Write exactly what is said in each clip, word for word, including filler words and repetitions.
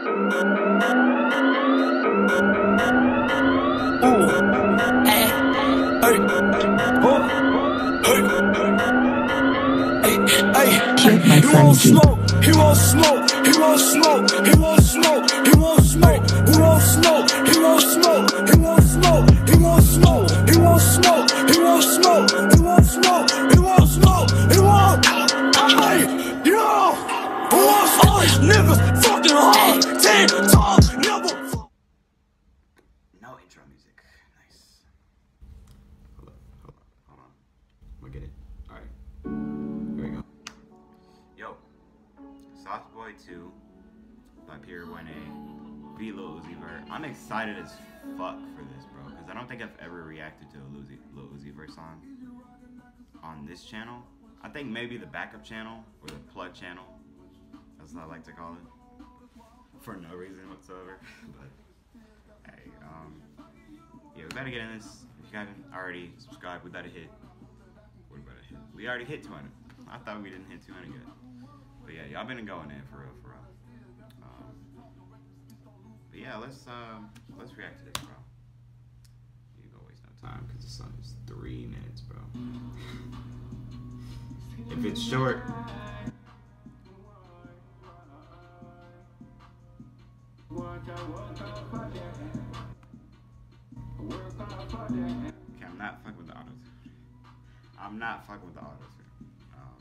He won't smoke, he won't smoke, he won't smoke, he won't smoke, he won't smoke, he won't smoke, he won't smoke, he won't smoke, he won't smoke, he won't smoke, he won't smoke, he won't smoke, he won't smoke, he won't. Hey, yo, who wants all these niggas fucking hard? Ten times, never. No intro music. Nice. Hold up, hold up, hold on. I'm gonna get it. Alright. Here we go. Yo. Soft Boy two by Pure one A. V Lil Uzi Vert. I'm excited as fuck for this, bro. Because I don't think I've ever reacted to a Lil Uzi, Lil Uzi Vert song on this channel. I think maybe the backup channel or the plug channel, as I like to call it. For no reason whatsoever. But hey, um, yeah, we better get in this. If you haven't already subscribed, we better hit. What we better hit? We already hit two hundred. I thought we didn't hit two hundred yet. But yeah, y'all been going in for real, for real. Um, but yeah, let's um, let's react to this, bro. You go waste no time because the song is three minutes, bro. If it's short. Okay, I'm not fucking with the auto tune. I'm not fucking with the auto tune. Um,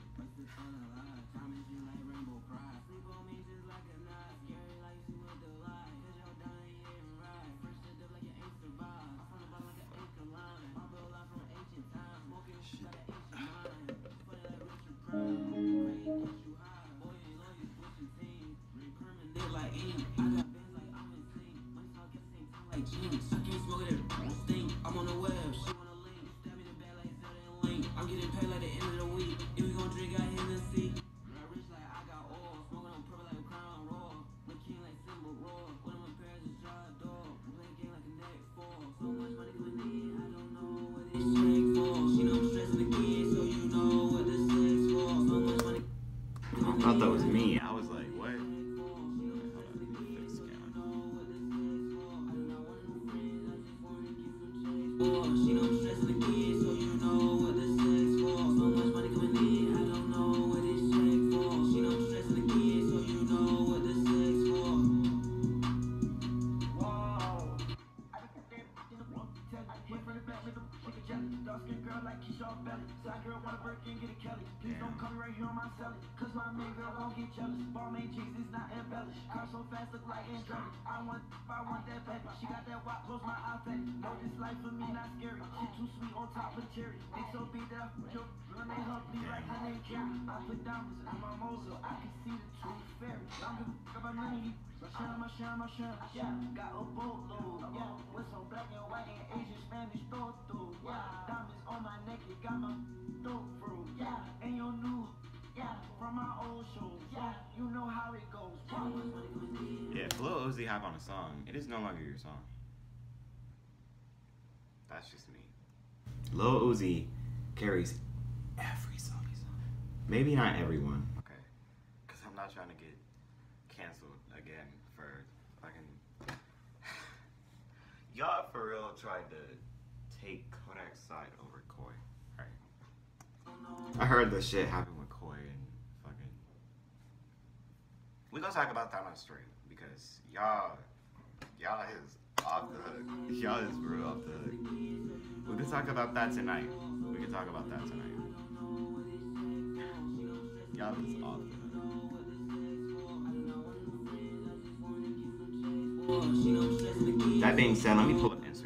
I'm on the web, she wanna link, stab me the bag like Zelda and Link. I'm getting paid like the end of the week. If we gon' drink, I hit the seat. I'm rich like I got oil, smoking on purple like a crown roll. My king like Simba roll. One of my parents is dry dog. We play a game like a neck fall. So much money coming in, I don't know what this check for. She know I'm stressing again, so you know what this sex for. So much money. I thought that was me. I was like, what? She know I'm stressing again, so you know what this sex for. So much money coming in, I don't know what this check for. She know I'm stressing again, so you know what this sex for. Whoa. I think that in the book, tell me, hit from the back, make a shake a jelly. Dark skin girl like Keisha off belly. Side girl wanna break in, get a Kelly. Please don't come right here on my celly, cause my main girl won't get jealous. Ball main cheese is not embellished. Car so fast, look like Andretti. I want, I want that baby. She got that walk, close my eye fatty. Know this life for me not scary. She too sweet on top of cherry. They so beat that yo, when they hug me like honey carry. I put diamonds on my mozo, I can see the tooth fairy. I'm gonna fuck about money. Shine my shine my shine. Yeah, got a boatload. Yeah, with some black and white and Asian Spanish throw through. Yeah, diamonds on my neck, it got my throat through. Yeah, and your new. Yeah, from my old shows. Yeah, you know how it goes. Yeah, if Lil Uzi hop on a song, it is no longer your song. That's just me. Lil Uzi carries every song he's on. Maybe not everyone. Okay. Because I'm not trying to get canceled again for fucking. Y'all for real tried to take Kodak's side over Koi. Alright. I heard this shit happen with Koi and fucking. We gonna talk about that on stream because y'all, y'all is off the hook. Y'all is real off the hook. We can talk about that tonight. We can talk about that tonight. Y'all is off the hook. That being said, let me pull up Instagram.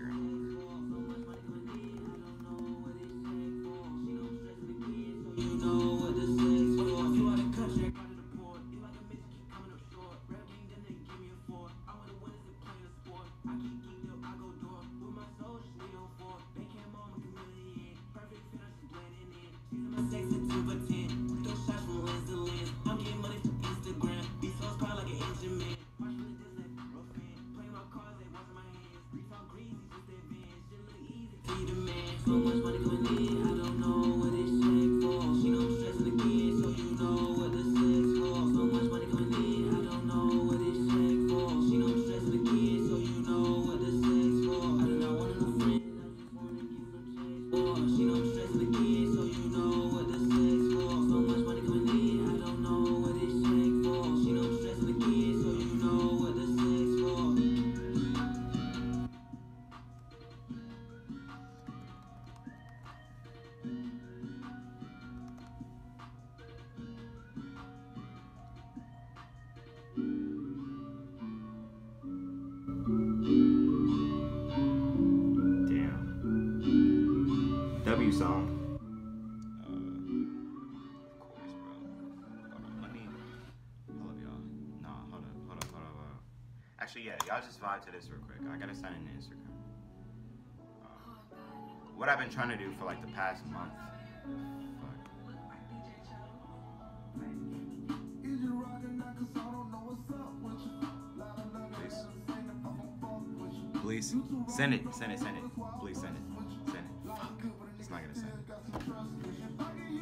So much money coming in, I don't know what this check for. She know I'm stressing again, so you know what this sex for. So much money coming in, I don't know what this check for. Actually, yeah, y'all just vibe to this real quick. I gotta sign in to Instagram. Um, what I've been trying to do for like the past month. Fuck. Please. Please. Send it. Send it. Send it. Please send it. Send it. Fuck. It's not gonna send it.